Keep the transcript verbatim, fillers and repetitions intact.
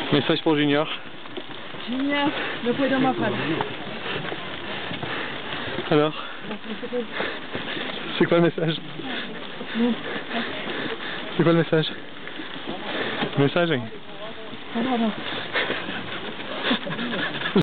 Message pour Junior. Junior, no puedo más para. Alors, c'est quoi le message? C'est quoi le message? Le message? Pardon.